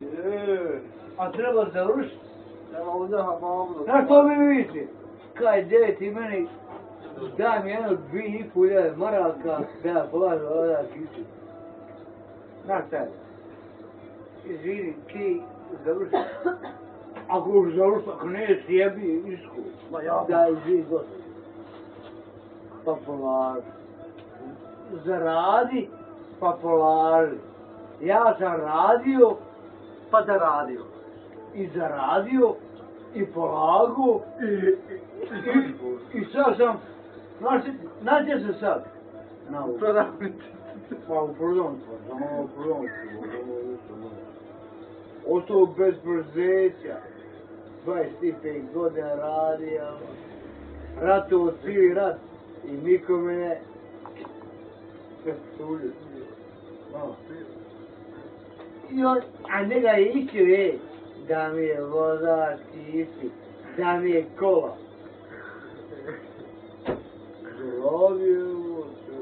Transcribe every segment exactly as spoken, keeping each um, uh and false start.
A treba završiti. Treba udaha babu. Znaš što mi vidite? Kaj djede ti meni daj mi jedno dvije i pol hiljade maraka da ja polažem ovdje kisu. Znaš šta je? Izvini, ti završi. Ako završi, ako ne sjebi isku. Ma ja. Da, izvini, gospodin. Pa polaži. Zaradi, pa polaži. Ja sam radio, Pa da radio. i zaradio, i polago, i, i, i sad sam, znaš, znaš gdje sam sad? Na u Prodavnici. Pa u prodavnicu, samo u prodavnicu. Ostao bez prezeća, dvadeset pet godina radio, ratovo cijeli rat i nikome ne, sve sulje. I on, a njega je išao, je, da mi je vozač isti, da mi je kola. Zdravio se.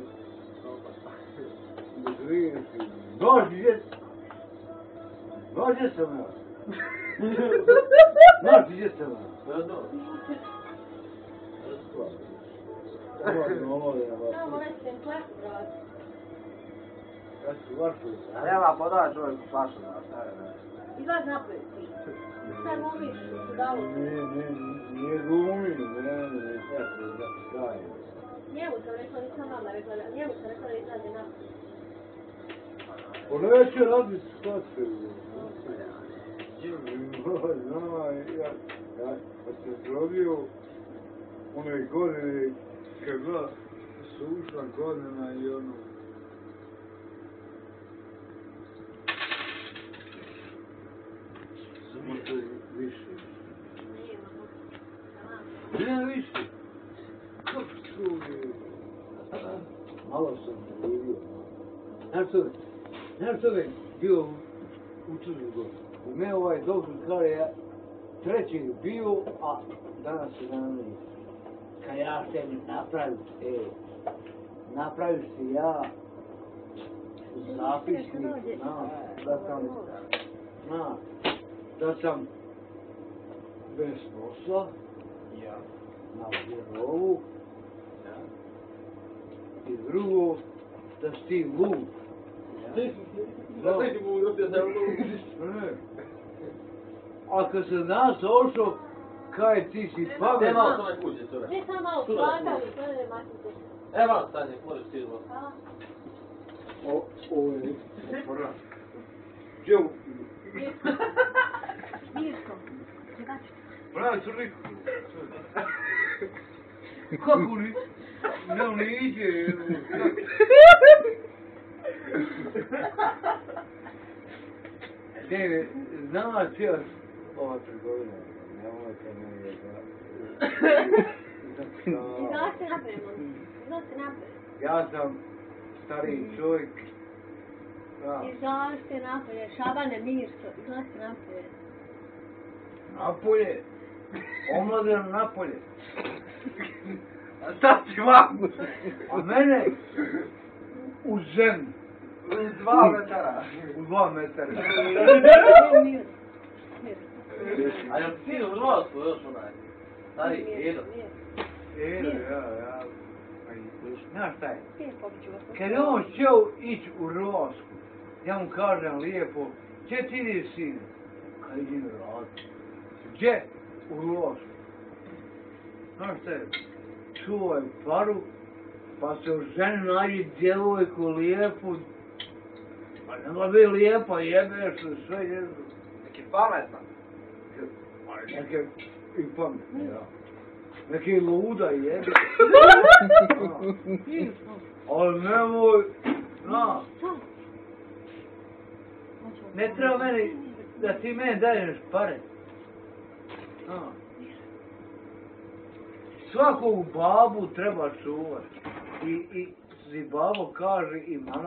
Znaš gdje? Znaš gdje sam ja? Znaš gdje sam ja? Ne znam. Samo recite im flašu vrati. Ja ću vašu. A nema podaj čovjeku flašu, znaš, ne, ne. Izlaz naprijed ti. Sad momiš u dalu. Ne, ne, nije glumi, ne, ne, ja se da stajem. Njemu sam rekla, nisam vama rekla, njemu sam rekla da izlazi naprijed. Pa neće raditi šta se. Znamo, ja, ja, kad se rodio one godine, kad bila sušna godina i ono, samo to više. Ne više. Kako to je? Malo sam vidio. Znaš što je? Znaš što je bio u Crnu Goru? U me ovaj doktor kaže ja treći bio, a danas je na meni. Kad ja se napravim, e, napraviš si ja zapisnik, na, da sam, na, da sam bez posla, ja, na vjerovu, ja, i drugo, da si ti lud. Da ti mu da se Ne. A kad se nas ošao, kaj ti si pamet? Nema to na kuće, cure. Ne samo malo skladali, to ne maknite. Evo stanje, možeš ti izvod. Hvala. O, ovo je prva. Gdje u... Mirko, djevačka. Pravi crniku. Kako li? Ne, on ne iđe. Ne, znam vas cijela ova trgovina. Nemojte me jeba. Izlazi se naprijed, molim. Izlazi se naprijed. Ja sam stariji čovjek. Da. Izlazi se naprijed, Šabane, Mirko, izlazi se naprijed. Napolje. Omladeno napolje. A šta ti vam? A mene u zemlju. U dva metara. U dva metara. Mirko, Mirko. A jel ti u Hrvatsku još onaj? Stari, Edo. Edo, ja, ja. Znaš šta je? Mirko, ću vas. Kad je on htio ići u Hrvatsku, ja mu kažem lijepo, gdje ti ideš sine? Kad idem raditi. Gdje? U Hrvatsku. Znaš šta je? Čuo je paru, pa se u ženu nađi djevojku lijepu, pa nema bi lijepa, jebeš sve jedu. Neki pametna. Neke i pametne, ja. Neke luda jebe. Ali nemoj, na, ne treba meni, da ti meni daješ pare. Na. Svaku babu treba čuvati. I, i, i babo kaže i mama.